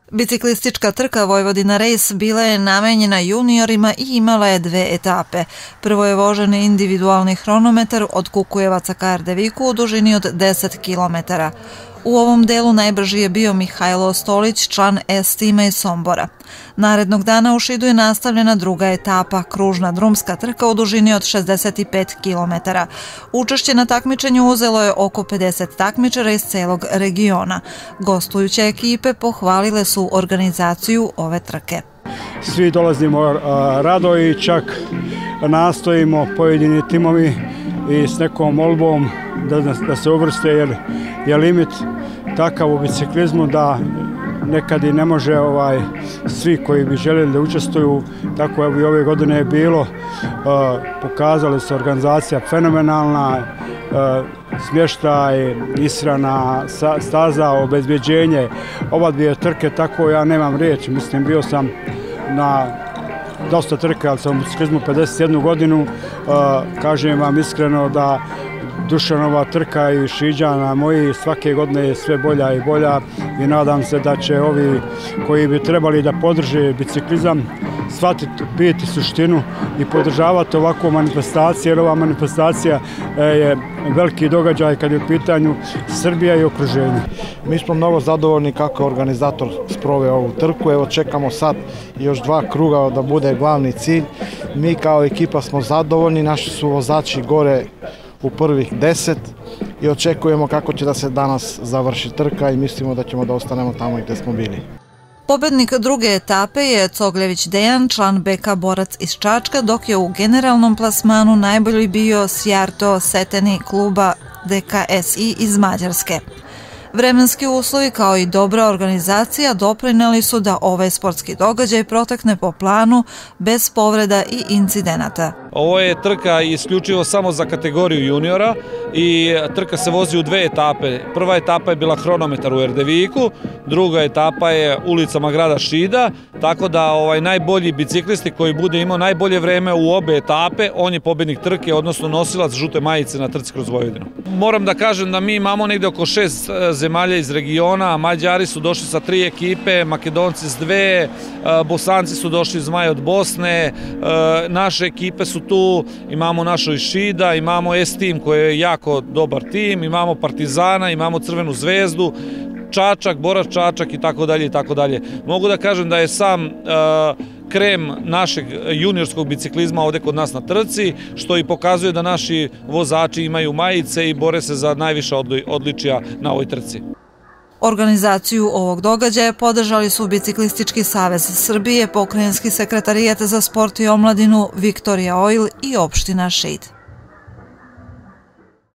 Biciklistička trka Vojvodina Race bila je namenjena juniorima i imala je 2 etape. Prvo je vožen individualni hronometar od Kukujevaca ka Erdeviku u dužini od 10 km. U ovom delu najbrži je bio Mihajlo Stolić, član S-tima iz Sombora. Narednog dana u Šidu je nastavljena druga etapa, kružna drumska trka u dužini od 65 km. Učešće na takmičenju uzelo je oko 50 takmičara iz celog regiona. Gostujuće ekipe pohvalile su organizaciju ove trke. Svi dolazimo rado i čak nastojimo pojedini timovi i s nekom molbom da se uvrste, jer je limit takav u biciklizmu da nekad i ne može svi koji bi željeli da učestvuju. Tako i ove godine je bilo. Pokazali se organizacija fenomenalna, smještaj, ishrana, staza, obezbeđenje, ova dvije trke, tako ja nemam riječi. Mislim, bio sam na dosta trke, ali sam u biciklizmu 51 godinu. Kažem vam iskreno da Dušanova trka i Šiđana moji svake godine je sve bolja i bolja i nadam se da će ovi koji bi trebali da podrže biciklizam shvatiti, vidjeti suštinu i podržavati ovakvu manifestaciju, jer ova manifestacija je veliki događaj kad je u pitanju Srbija i okruženje. Mi smo mnogo zadovoljni kako je organizator sproveo ovu trku. Evo čekamo sad još 2 kruga da bude glavni cilj. Mi kao ekipa smo zadovoljni, naši su vozači gore u prvih 10 i očekujemo kako će da se danas završi trka i mislimo da ćemo da ostanemo tamo gdje smo bili. Pobednik druge etape je Cogljević Dejan, član BK Borac iz Čačka, dok je u generalnom plasmanu najbolji bio Sjarto Seteni kluba DKSI iz Mađarske. Vremenski uslovi kao i dobra organizacija doprineli su da ovaj sportski događaj protekne po planu bez povreda i incidenata. Ovo je trka isključivo samo za kategoriju juniora i trka se vozi u 2 etape. Prva etapa je bila hronometar u Erdeviku, druga etapa je ulicama grada Šida, tako da najbolji biciklisti koji bude imao najbolje vreme u obe etape, on je pobednik trke, odnosno nosilac žute majice na trci kroz Vojvodinu. Moram da kažem da mi imamo negde oko 6 zemalja iz regiona, Mađari su došli sa 3 ekipe, Makedonci s 2, Bosanci su došli iz Zmaja od Bosne, naše ekipe su tu, imamo našo iz Šida, imamo S-tim koji je jako dobar tim, imamo Partizana, imamo Crvenu zvezdu, Čačak, Borac Čačak i tako dalje i tako dalje. Mogu da kažem da je sam krem našeg juniorskog biciklizma ovdje kod nas na trci, što i pokazuje da naši vozači imaju majice i bore se za najviša odličija na ovoj trci. Organizaciju ovog događaja podržali su Biciklistički savez Srbije, Pokrajinski sekretarijat za sport i omladinu, Viktorija Oil i opština Šid.